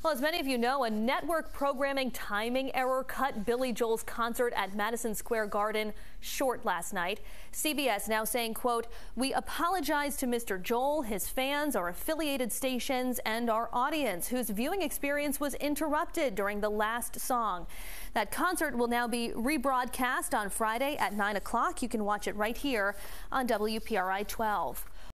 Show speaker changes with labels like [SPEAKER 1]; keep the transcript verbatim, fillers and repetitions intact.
[SPEAKER 1] Well, as many of you know, a network programming timing error cut Billy Joel's concert at Madison Square Garden short last night. C B S now saying, quote, "We apologize to Mister Joel, his fans, our affiliated stations, and our audience whose viewing experience was interrupted during the last song." That concert will now be rebroadcast on Friday at nine o'clock. You can watch it right here on W P R I twelve.